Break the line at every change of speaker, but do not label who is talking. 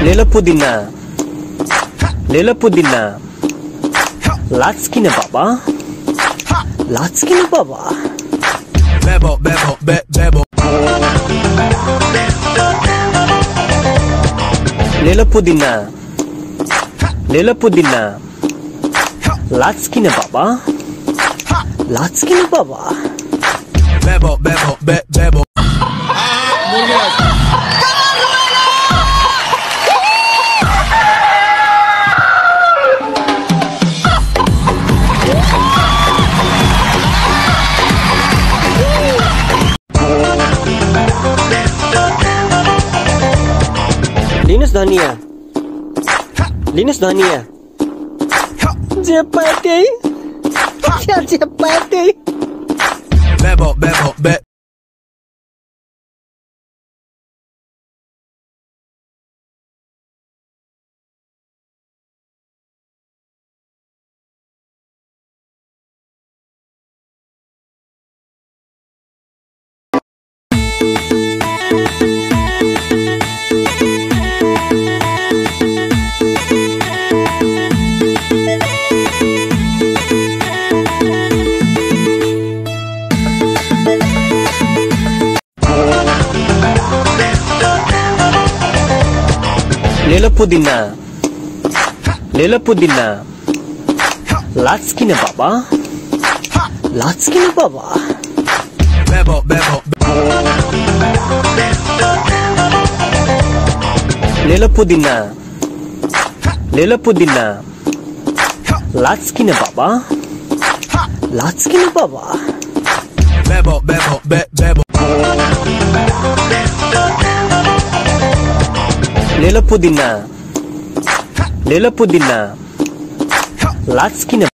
ले लो पुदीना, ले लो पुदीना. Latski na baba, latski na baba.
Bebo, bebo, bebo.
ले लो पुदीना, ले लो पुदीना. Latski na baba, latski na baba.
Bebo, bebo, bebo.
Linus Dania, Linus Dania. Cepati, cepati.
Bebo, bebo, bebo.
ले लो पुदीना, ले लो पुदीना. Latski na baba, latski na baba.
Bebo, bebo.
ले लो पुदीना, ले लो पुदीना. Latski na baba, latski na baba.
Bebo, bebo, bebo.
ले लो पुदीना, ले लो पुदीना. Latski na